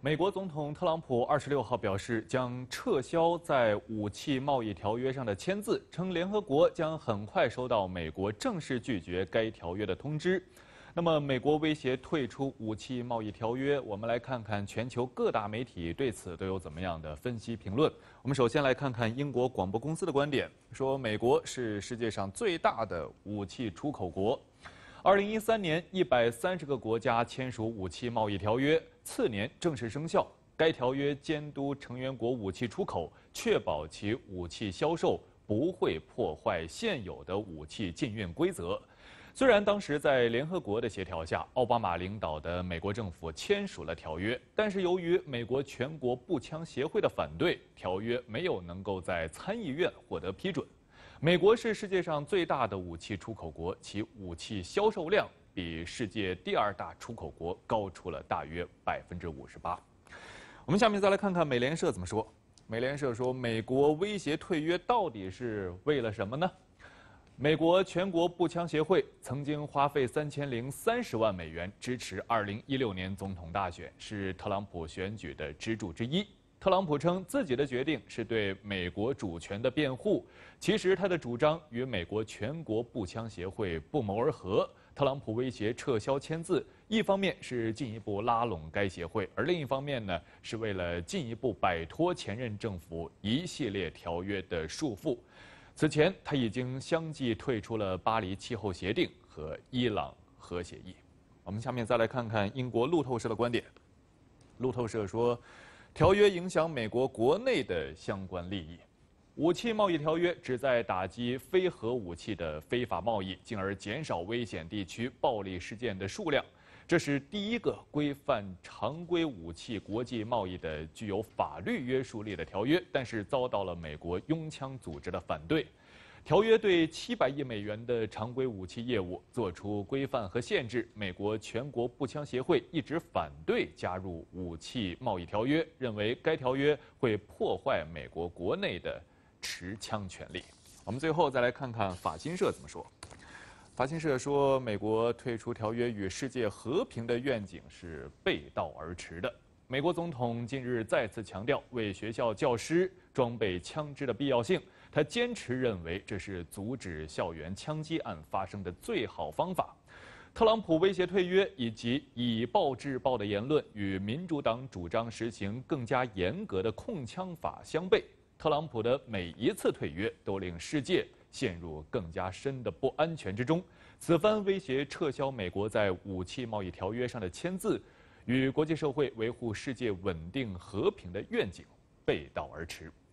美国总统特朗普26号表示，将撤销在武器贸易条约上的签字，称联合国将很快收到美国正式拒绝该条约的通知。那么，美国威胁退出武器贸易条约，我们来看看全球各大媒体对此都有怎么样的分析评论。我们首先来看看英国广播公司的观点，说美国是世界上最大的武器出口国。2013年，130个国家签署武器贸易条约，次年正式生效。该条约监督成员国武器出口，确保其武器销售不会破坏现有的武器禁运规则。虽然当时在联合国的协调下，奥巴马领导的美国政府签署了条约，但是由于美国全国步枪协会的反对，条约没有能够在参议院获得批准。美国是世界上最大的武器出口国，其武器销售量比世界第2大出口国高出了大约58%。我们下面再来看看美联社怎么说。美联社说，美国威胁退约到底是为了什么呢？美国全国步枪协会曾经花费3030万美元支持2016年总统大选，是特朗普选举的支柱之一。特朗普称自己的决定是对美国主权的辩护，其实他的主张与美国全国步枪协会不谋而合。特朗普威胁撤销签字，一方面是进一步拉拢该协会，而另一方面呢，是为了进一步摆脱前任政府一系列条约的束缚。此前，他已经相继退出了巴黎气候协定和伊朗核协议。我们下面再来看看英国路透社的观点。路透社说，条约影响美国国内的相关利益。武器贸易条约旨在打击非核武器的非法贸易，进而减少危险地区暴力事件的数量。这是第一个规范常规武器国际贸易的具有法律约束力的条约，但是遭到了美国拥枪组织的反对。条约对700亿美元的常规武器业务做出规范和限制。美国全国步枪协会一直反对加入武器贸易条约，认为该条约会破坏美国国内的持枪权利。我们最后再来看看法新社怎么说。法新社说，美国退出条约与世界和平的愿景是背道而驰的。美国总统近日再次强调为学校教师装备枪支的必要性，他坚持认为这是阻止校园枪击案发生的最好方法。特朗普威胁退约以及以暴制暴的言论与民主党主张实行更加严格的控枪法相悖。特朗普的每一次退约都令世界陷入更加深的不安全之中。此番威胁撤销美国在武器贸易条约上的签字，与国际社会维护世界稳定和平的愿景背道而驰。